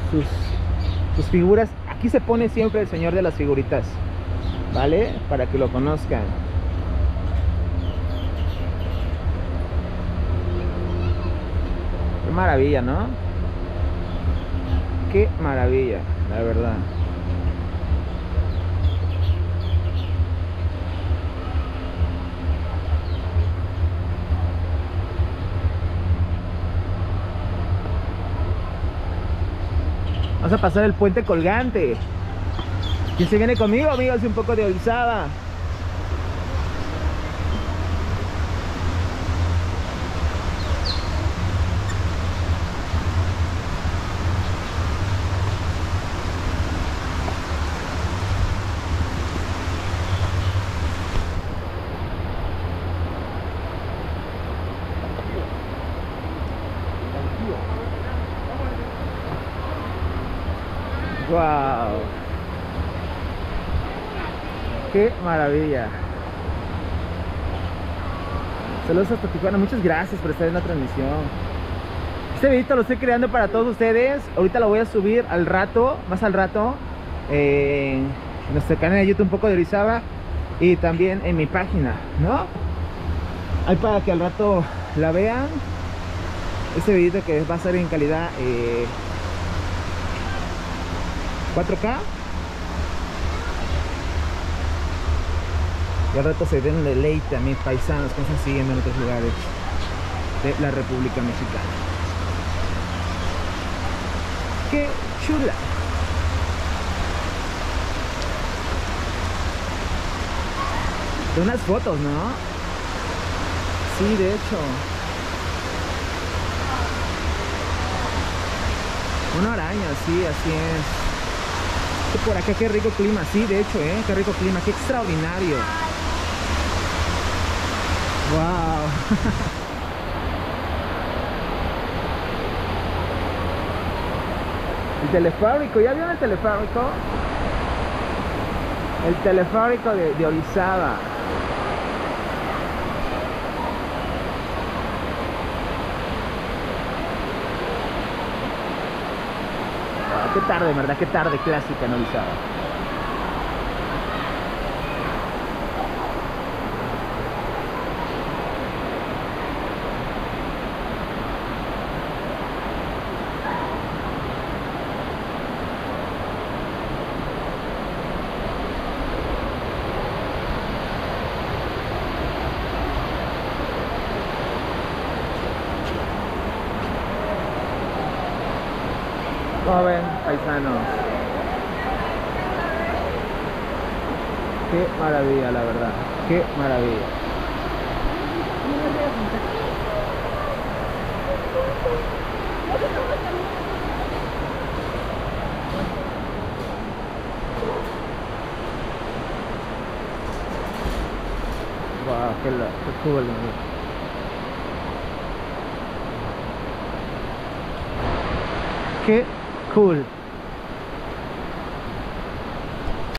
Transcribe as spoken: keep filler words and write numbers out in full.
sus, sus figuras. Aquí se pone siempre el señor de las figuritas, ¿vale? Para que lo conozcan. Qué maravilla, ¿no? Qué maravilla, la verdad. Vamos a pasar el puente colgante. ¿Quién se viene conmigo, amigos? Un poco de Orizaba. Wow, qué maravilla. Saludos hasta Tijuana, muchas gracias por estar en la transmisión. Este videito lo estoy creando para todos ustedes. Ahorita lo voy a subir al rato, más al rato, eh, en nuestro canal de YouTube Un Poco de Orizaba, y también en mi página, ¿no? Ahí para que al rato la vean. Este videito que va a ser en calidad eh, cuatro K, y al rato se den un deleite a mis paisanos que están siguiendo en otros lugares de la República Mexicana. ¡Qué chula! De unas fotos, ¿no? Sí, de hecho. Una araña, sí, así es. Por acá, qué rico clima, sí, de hecho, ¿eh? Qué rico clima, qué extraordinario. Wow. El teleférico, ¿ya vieron el teleférico? El teleférico de, de Orizaba. Wow, qué tarde, ¿verdad? Qué tarde clásica en Orizaba. ¿Cómo ven, paisanos? Qué maravilla, la verdad. Qué maravilla. Wow, qué, la, qué cool, ¿no? Qué cool.